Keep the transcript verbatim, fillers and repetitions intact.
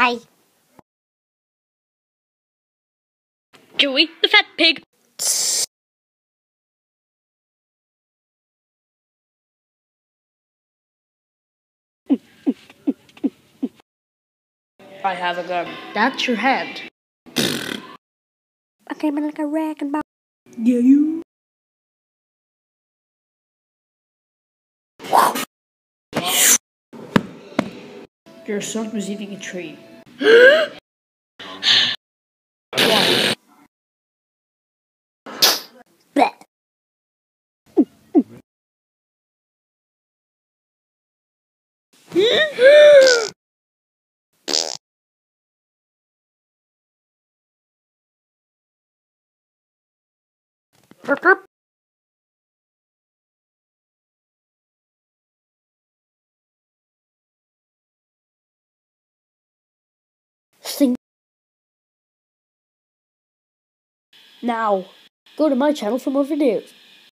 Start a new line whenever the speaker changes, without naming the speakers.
Bye.
Joey, the fat pig. I have a gun. That's your head.
I came in like a wrecking ball.
Yeah, you. Your son was eating a tree. Why?
Bleh. Burp, burp. Sing.
Now, go to my channel for more videos.